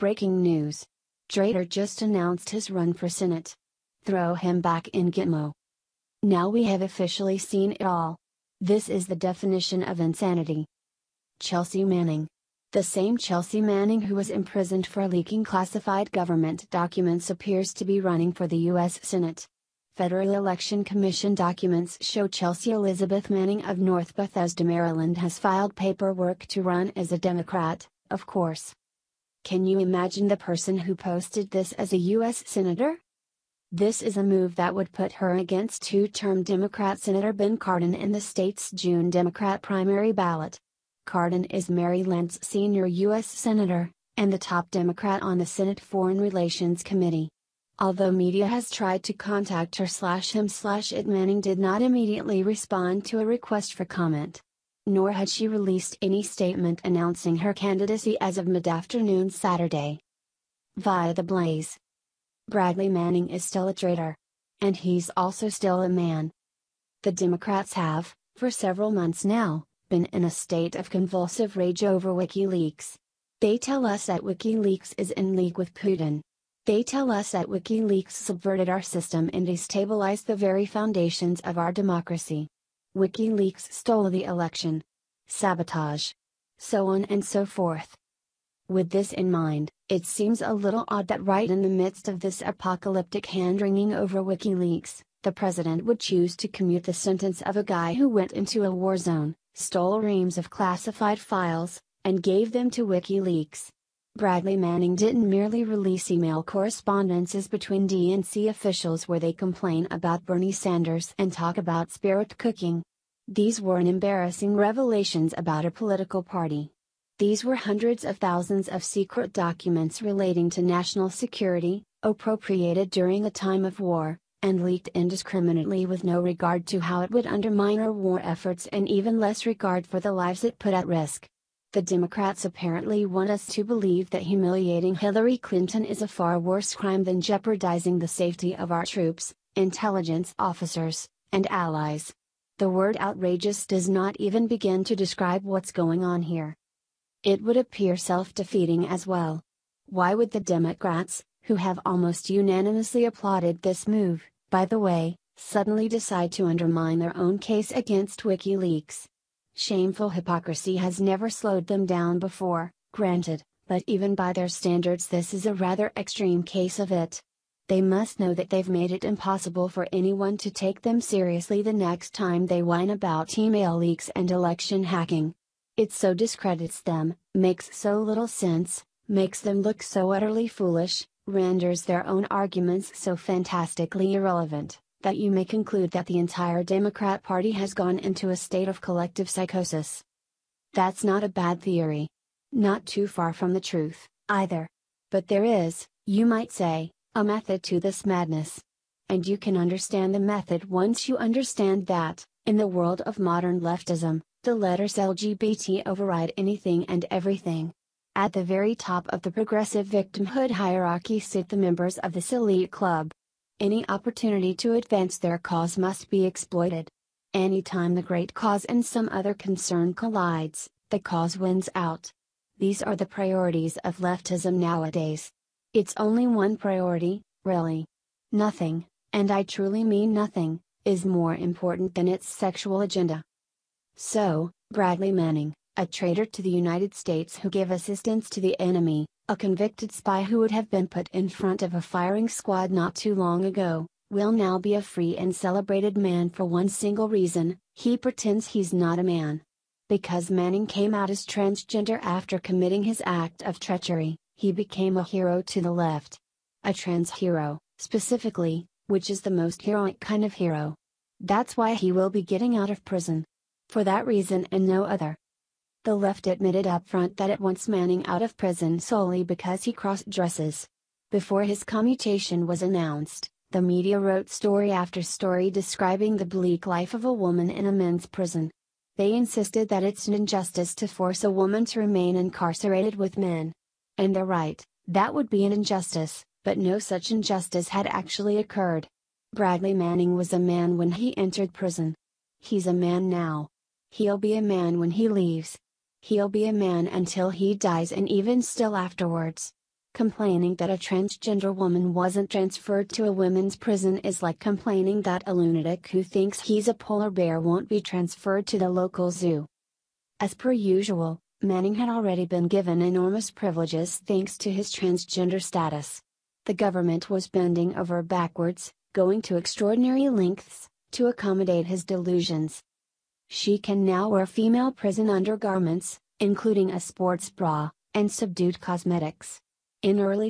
Breaking news. Traitor just announced his run for Senate. Throw him back in Gitmo. Now we have officially seen it all. This is the definition of insanity. Chelsea Manning. The same Chelsea Manning who was imprisoned for leaking classified government documents appears to be running for the U.S. Senate. Federal Election Commission documents show Chelsea Elizabeth Manning of North Bethesda, Maryland has filed paperwork to run as a Democrat, of course. Can you imagine the person who posted this as a U.S. Senator? This is a move that would put her against two-term Democrat Senator Ben Cardin in the state's June Democrat primary ballot. Cardin is Maryland's senior U.S. Senator, and the top Democrat on the Senate Foreign Relations Committee. Although media has tried to contact her/him/it, Manning did not immediately respond to a request for comment. Nor had she released any statement announcing her candidacy as of mid-afternoon Saturday. Via the Blaze. Bradley Manning is still a traitor. And he's also still a man. The Democrats have, for several months now, been in a state of convulsive rage over WikiLeaks. They tell us that WikiLeaks is in league with Putin. They tell us that WikiLeaks subverted our system and destabilized the very foundations of our democracy. WikiLeaks stole the election. Sabotage. So on and so forth. With this in mind, it seems a little odd that right in the midst of this apocalyptic hand-wringing over WikiLeaks, the president would choose to commute the sentence of a guy who went into a war zone, stole reams of classified files, and gave them to WikiLeaks. Bradley Manning didn't merely release email correspondences between DNC officials where they complain about Bernie Sanders and talk about spirit cooking. These weren't embarrassing revelations about a political party. These were hundreds of thousands of secret documents relating to national security, appropriated during a time of war, and leaked indiscriminately with no regard to how it would undermine our war efforts and even less regard for the lives it put at risk. The Democrats apparently want us to believe that humiliating Hillary Clinton is a far worse crime than jeopardizing the safety of our troops, intelligence officers, and allies. The word outrageous does not even begin to describe what's going on here. It would appear self-defeating as well. Why would the Democrats, who have almost unanimously applauded this move, by the way, suddenly decide to undermine their own case against WikiLeaks? Shameful hypocrisy has never slowed them down before, granted, but even by their standards this is a rather extreme case of it. They must know that they've made it impossible for anyone to take them seriously the next time they whine about email leaks and election hacking. It so discredits them, makes so little sense, makes them look so utterly foolish, renders their own arguments so fantastically irrelevant, that you may conclude that the entire Democrat Party has gone into a state of collective psychosis. That's not a bad theory. Not too far from the truth, either. But there is, you might say, a method to this madness. And you can understand the method once you understand that, in the world of modern leftism, the letters LGBT override anything and everything. At the very top of the progressive victimhood hierarchy sit the members of this elite club. Any opportunity to advance their cause must be exploited. Anytime the great cause and some other concern collides, the cause wins out. These are the priorities of leftism nowadays. It's only one priority, really. Nothing, and I truly mean nothing, is more important than its sexual agenda. So, Bradley Manning, a traitor to the United States who gave assistance to the enemy, a convicted spy who would have been put in front of a firing squad not too long ago, will now be a free and celebrated man for one single reason: he pretends he's not a man. Because Manning came out as transgender after committing his act of treachery, he became a hero to the left. A trans hero, specifically, which is the most heroic kind of hero. That's why he will be getting out of prison. For that reason and no other. The left admitted up front that it wants Manning out of prison solely because he cross-dresses. Before his commutation was announced, the media wrote story after story describing the bleak life of a woman in a men's prison. They insisted that it's an injustice to force a woman to remain incarcerated with men. And they're right, that would be an injustice, but no such injustice had actually occurred. Bradley Manning was a man when he entered prison. He's a man now. He'll be a man when he leaves. He'll be a man until he dies and even still afterwards. Complaining that a transgender woman wasn't transferred to a women's prison is like complaining that a lunatic who thinks he's a polar bear won't be transferred to the local zoo. As per usual, Manning had already been given enormous privileges thanks to his transgender status. The government was bending over backwards, going to extraordinary lengths, to accommodate his delusions. She can now wear female prison undergarments, including a sports bra, and subdued cosmetics. In early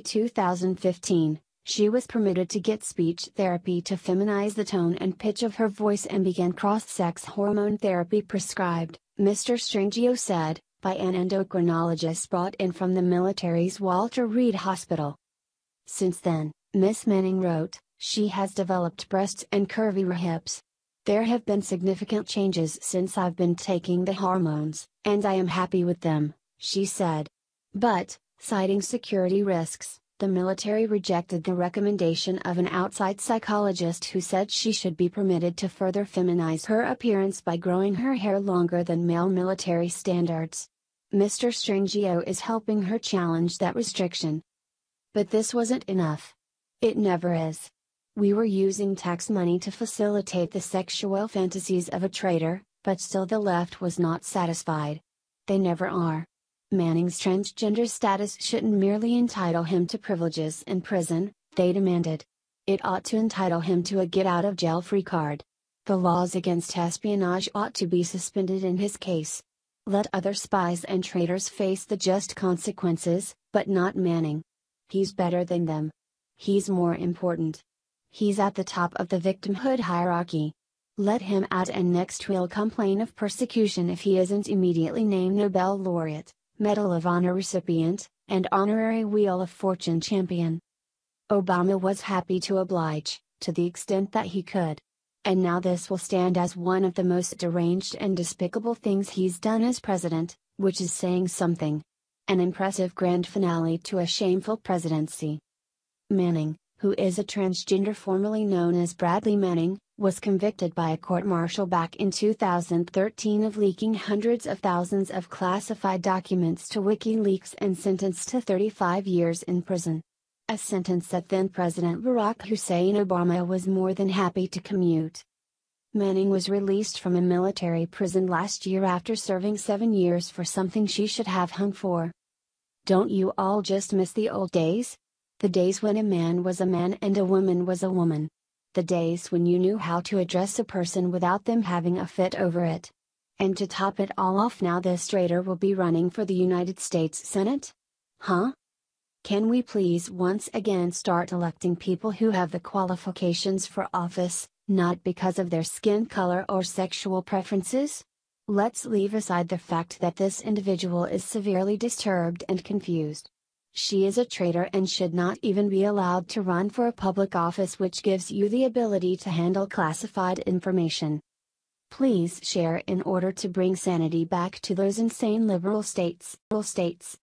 2015, she was permitted to get speech therapy to feminize the tone and pitch of her voice and began cross-sex hormone therapy prescribed, Mr. Strangio said, by an endocrinologist brought in from the military's Walter Reed Hospital. Since then, Miss Manning wrote, she has developed breasts and curvier hips. There have been significant changes since I've been taking the hormones, and I am happy with them, she said. But, citing security risks, the military rejected the recommendation of an outside psychologist who said she should be permitted to further feminize her appearance by growing her hair longer than male military standards. Mr. Strangio is helping her challenge that restriction. But this wasn't enough. It never is. We were using tax money to facilitate the sexual fantasies of a traitor, but still the left was not satisfied. They never are. Manning's transgender status shouldn't merely entitle him to privileges in prison, they demanded. It ought to entitle him to a get-out-of-jail-free card. The laws against espionage ought to be suspended in his case. Let other spies and traitors face the just consequences, but not Manning. He's better than them. He's more important. He's at the top of the victimhood hierarchy. Let him out and next we'll complain of persecution if he isn't immediately named Nobel laureate, Medal of Honor recipient, and honorary Wheel of Fortune champion. Obama was happy to oblige, to the extent that he could. And now this will stand as one of the most deranged and despicable things he's done as president, which is saying something. An impressive grand finale to a shameful presidency. Manning, who is a transgender formerly known as Bradley Manning, was convicted by a court-martial back in 2013 of leaking hundreds of thousands of classified documents to WikiLeaks and sentenced to 35 years in prison. A sentence that then-President Barack Hussein Obama was more than happy to commute. Manning was released from a military prison last year after serving 7 years for something she should have hung for. Don't you all just miss the old days? The days when a man was a man and a woman was a woman. The days when you knew how to address a person without them having a fit over it. And to top it all off, now this traitor will be running for the United States Senate? Huh? Can we please once again start electing people who have the qualifications for office, not because of their skin color or sexual preferences? Let's leave aside the fact that this individual is severely disturbed and confused. She is a traitor and should not even be allowed to run for a public office which gives you the ability to handle classified information. Please share in order to bring sanity back to those insane liberal states.